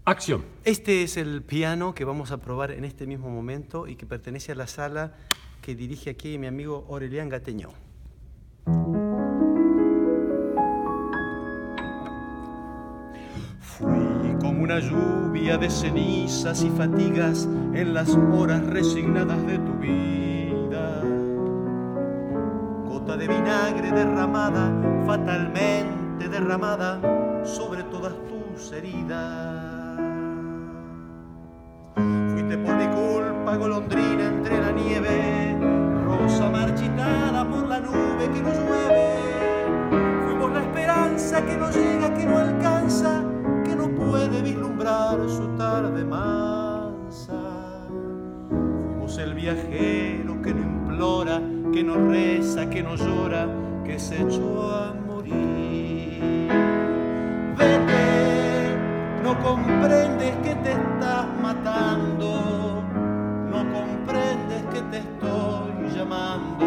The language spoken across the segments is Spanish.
Acción. Este es el piano que vamos a probar en este mismo momento y que pertenece a la sala que dirige aquí mi amigo Aurelian Gattegno. Fui como una lluvia de cenizas y fatigas en las horas resignadas de tu vida. Gota de vinagre derramada, fatalmente derramada sobre todas tus heridas. Fuiste por mi culpa golondrina entre la nieve, rosa marchitada por la nube que no llueve. Fuimos la esperanza que no llega, que no alcanza, que no puede vislumbrar su tarde mansa. Fuimos el viajero que no implora, que no reza, que no llora, que se echó a morir. Vete, no comprendes que te estás matando, no comprendes que te estoy llamando.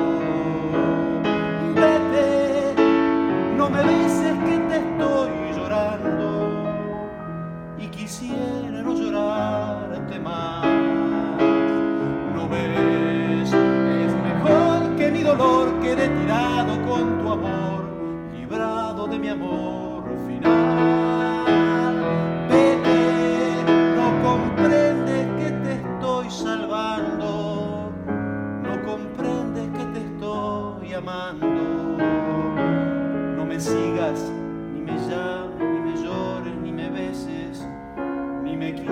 Vete, no me beses que te estoy llorando y quisiera no llorarte más. No ves, es mejor que mi dolor quede tirado con tu amor, librado de mi amor final. Vete, no comprendes que te estoy salvando, no comprendes que te estoy amando. No me sigas, ni me llames, ni me llores, ni me beses, ni me quieras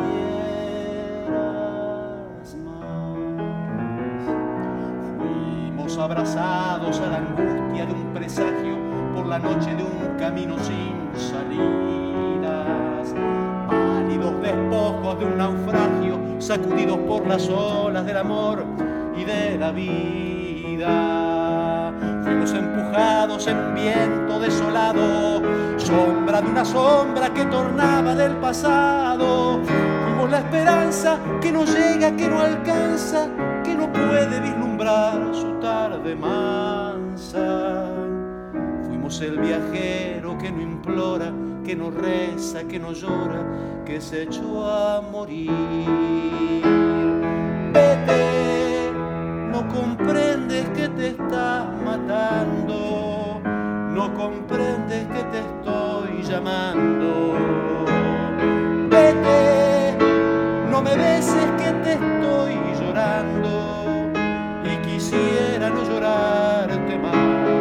más. Fuimos abrazados a la angustia de un presagio por la noche de un camino sin salidas, pálidos despojos de un naufragio sacudidos por las olas del amor y de la vida. Fuimos empujados en viento desolado, sombra de una sombra que tornaba del pasado. Fuimos la esperanza que no llega, que no alcanza, que no puede vislumbrar su tarde mansa. Fuimos el viajero que no implora, que no reza, que no llora, que se echó a morir. Vete, no comprendes que te estás matando, no comprendes que te estoy llamando. Vete, no me beses que te estoy llorando y quisiera no llorarte más.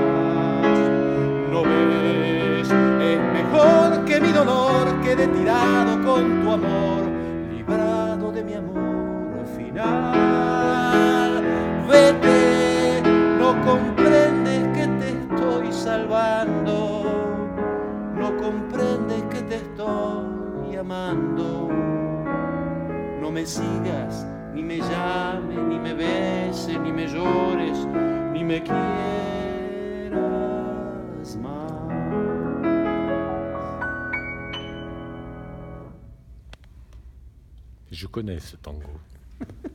No ves, es mejor que mi dolor quede tirado con tu amor, librado de mi amor final. Vete, no comprendes que te estoy salvando, no comprendes que te estoy amando. No me sigas, ni me llames, ni me beses, ni me llores, ni me quieras más. Je connais ce tango.